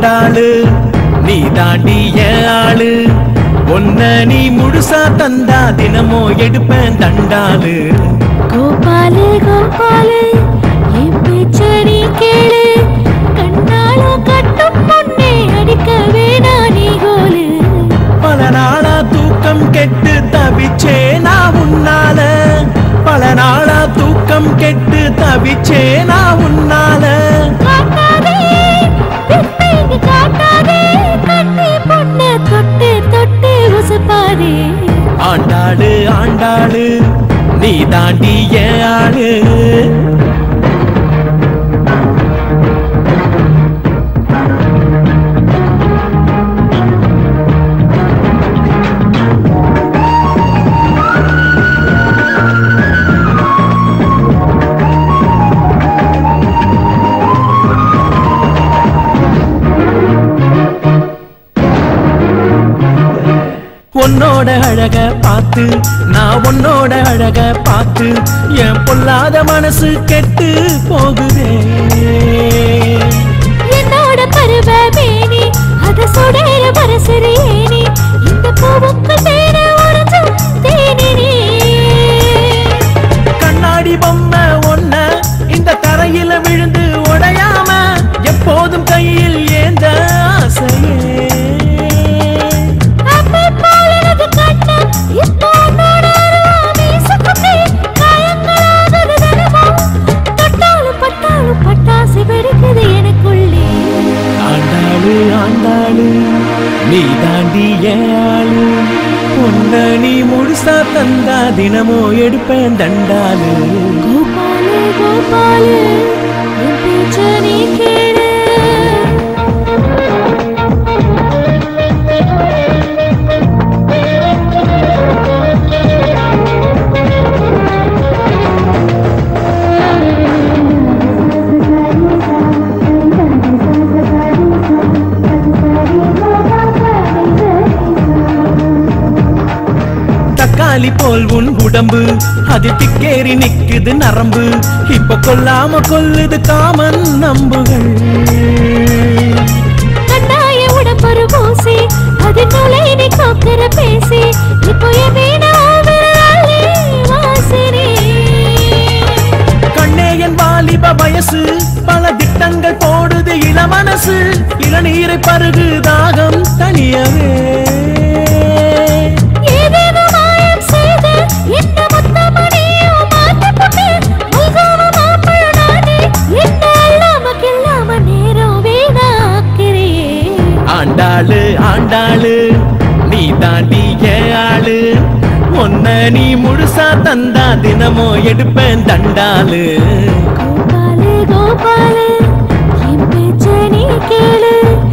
ஆண்டாளு நீ தாண்டி ஏன் ஆளு ஒன்ன நீ முழுசா தந்தா தினமோ எடுப்பேன் தண்டாளு கோபாலு கோபாலு என் பேச்ச நீ கேளு கண்ணாலும் கட்டும் பொண்ணே அடிக்க வேணா நீ கோலு பல நாளா தூக்கம் கெட்டு தவிச்சே நான் உன்னால பல நாளா தூக்கம் கெட்டு தவிச்சே நான் உன்னால காட்டாதே பின்னைக்கு காட்டாதே கண்ணி பொண்ணு தொட்டு தொட்டு உசுப்பாதே ஆண்டாளு ஆண்டாளு நீ தாண்டி ஏன் ஆளு உன்னோட அழக பார்த்து நான் உன்னோட அழக பார்த்து என் பொல்லாத மனசு கெட்டு போகுதே என்னோட பருவ மேனி அத சுடேற மரசரேனி இந்த பூவுக்கு தேன உறஞ்சு தேனினே கண்ணாடி பொம்மை ஒன்ன இந்த தரையில விழுந்து உடையாம எப்போதும் கையில் ஏந்த ஆசையே ஆண்டாளு ஆண்டாளு நீ தாண்டி ஏழு பொன்ன நீ முழுசா தந்தா தினமோ எடுப்பேன் தண்டாளு கோபாலு கோபாலு என் பேச்ச நீ கேளு தக்காளி போல் உன் உடம்பு அது திக்கேறி நிக்குது நரம்பு இப்ப கொல்லாம கொல்லுது காமன் நம்புகள் கண்ணாய உடம்பொரு பூசி அது நுழைனி கோக்கர பேசி இப்போ வாசனே கண்ணே என் வாலிப வயசு பல திட்டங்கள் போடுது இளமனசு இளநீரை பருகு தாகம் தனியவே ஆண்டாளு ஆண்டாளு நீ தாண்டி ஏழு ஒன்ன நீ முழுசா தந்தா தினமோ எடுப்பேன் தண்டாளு கோபாலு கோபாலு என் பேச்ச நீ கேளு